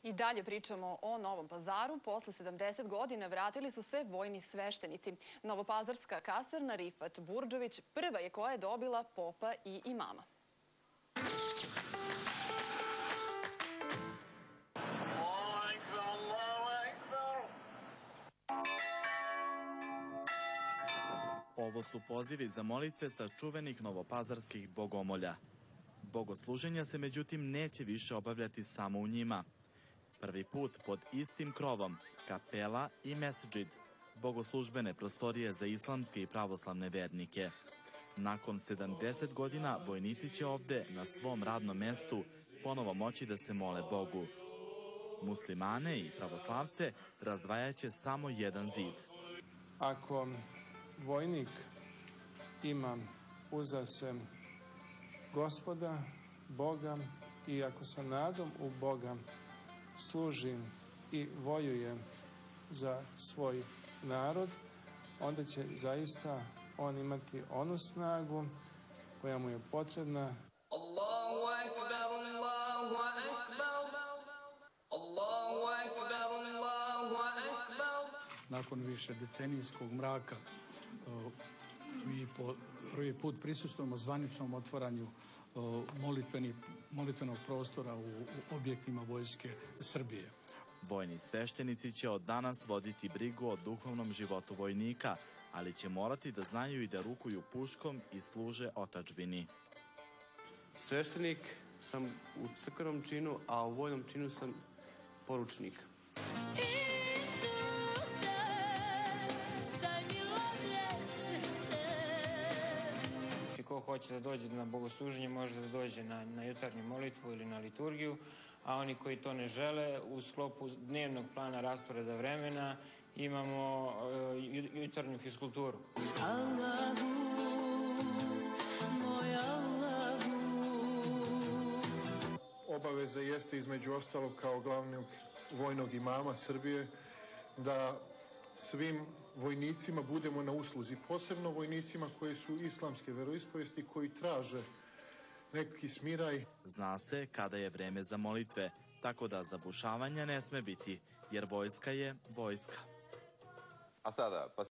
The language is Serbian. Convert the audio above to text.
I dalje pričamo o Novom Pazaru. Posle 70 godina vratili su se vojni sveštenici. Novopazarska kasarna Rifat Burdžević prva je koja je dobila popa i imama. Ovo su pozivi za molitve sa čuvenih novopazarskih bogomolja. Bogosluženja se međutim neće više obavljati samo u njima. Prvi put pod istim krovom, kapela i mesdžid, bogoslužbene prostorije za islamske i pravoslavne vernike. Nakon 70 godina vojnici će ovde, na svom radnom mestu, ponovo moći da se mole Bogu. Muslimane i pravoslavce razdvajaće samo jedan zid. Ako vojnik ima uza se Gospoda, Boga, i ako sa nadom u Boga služi i vojuje za svoj narod, onda će zaista on imati onu snagu koja mu je potrebna. Allahu akbar, Allahu akbar, Allahu akbar, Allahu akbar. Nakon više decenijskog mraka mi po prvi put prisustvujemo zvaničnom otvaranju molitvenog prostora u objektima Vojske Srbije. Vojni sveštenici će od danas voditi brigu o duhovnom životu vojnika, ali će morati da znaju i da rukuju puškom i služe otadžbini. Sveštenik sam u crkvenom činu, a u vojnom činu sam poručnik. Ko hoće da dođe na bogosluženje može da dođe na jutarnju molitvu ili na liturgiju, a oni koji to ne žele, u sklopu dnevnog plana rasporeda vremena imamo jutarnju fiskulturu. Allahu, moj Allahu. Obaveza jeste između ostalog kao glavnog vojnog imama Srbije da svim vojnicima budemo na usluzi, posebno vojnicima koji su islamske veroispovesti, koji traže neki smiraj. Zna se kada je vreme za molitve, tako da zabušavanja ne sme biti, jer vojska je vojska. A sada